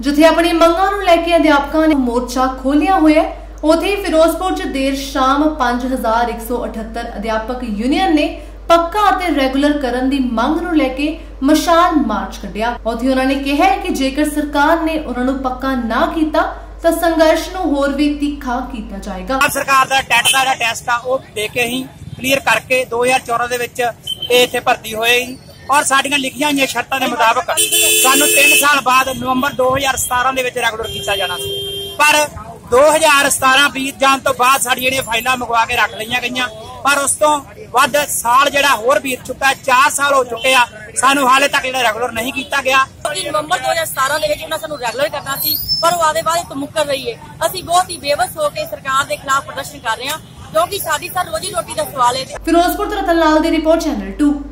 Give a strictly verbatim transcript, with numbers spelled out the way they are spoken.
जिथे अपनी मंगां नूं लैके अध्यापकों ने मोर्चा खोलिया होया है। उत्थे ही फिरोजपुर च देर शाम पांच हजार एक सौ अठहत्तर अध्यापक यूनियन ने पक्का अते रेगुलर करन दी मंग नूं लैके मशाल मार्च कढिया। उत्थे उन्हां ने कहा है कि जेकर सरकार ने उन्हां नूं पक्का ना कीता तां संघर्ष नूं होर भी तीखा कीता जाएगा। सरकार दा टैट दा टेस्ट आ ओह दे के ही क्लीयर करके दो हज़ार चौदह दे विच इत्थे भर्ती होए और साडियां लिखियां होईयां शर्तां दे मुताबक सानूं तीन साल बाद नवंबर दो हज़ार सतारह दे विच रेगुलर कीता जाना सी, पर दो हज़ार सतारह बीत जाण तो बाद साडियां जेहड़ियां फाइलां मंगवा के रख लईयां गईयां, पर उस तो वध साल जिहड़ा होर बीत चुका है, चार साल हो चुके आ, सानूं हाले तक जिहड़ा रेगुलर नहीं कीता गया। नवंबर दो हज़ार सतारह दे विच उन्हां सानूं रेगुलर करना सी, पर वादे वादे तो मुकर रही है। असीं बहुत ही बेबस हो के सरकार दे खिलाफ प्रदर्शन कर रहे हां क्योंकि साडी सर रोजी रोटी दा सवाल है। फिरोजपुर तो रतन लाल दी रिपोर्ट, चैनल टू।